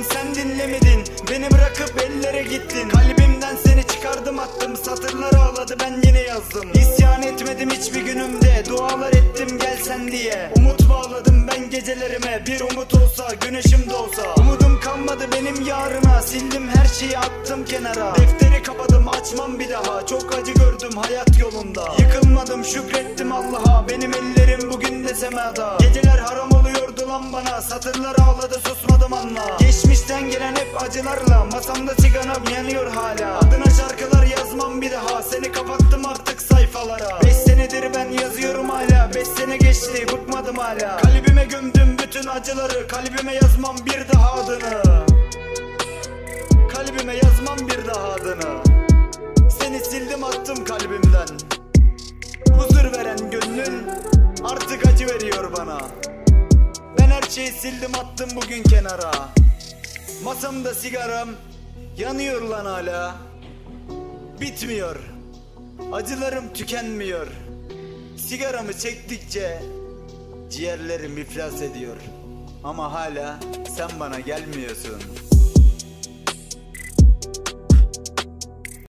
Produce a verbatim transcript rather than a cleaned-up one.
Lan sen dinlemedin, beni bırakıp ellere gittin. Kalbimden seni çıkardım attım, satırlar ağladı ben yine yazdım. İsyan etmedim hiçbir günümde, dualar ettim gelsen diye. Umut bağladım ben gecelerime, bir umut olsa güneşim doğsa. Umudum kalmadı benim yarına, sildim her şeyi attım kenara. Defteri kapadım açmam bir daha, çok acı gördüm hayat yolunda. Yıkılmadım şükrettim Allah'a, benim ellerim bugün de semada. Geceler haram oluyordu lan bana, satırlar ağladı susmadım anla. Geçmişten gelen hep acılarla, masamda sigaram yanıyor hala. Adına şarkılar yazmam bir daha, seni kapattım artık sayfalara. Beş senedir ben yazıyorum hala, beş sene geçti bıkmadım hala. Kalbime gömdüm bütün acıları, kalbime yazmam bir daha adını. Kalbime yazmam bir daha adını. Seni sildim attım kalbimden. Huzur veren gönlün artık acı veriyor bana. Ben her şeyi sildim attım bugün kenara. Masamda sigaram yanıyor lan hala. Bitmiyor, acılarım tükenmiyor. Sigaramı çektikçe ciğerlerim iflas ediyor. Ama hala sen bana gelmiyorsun.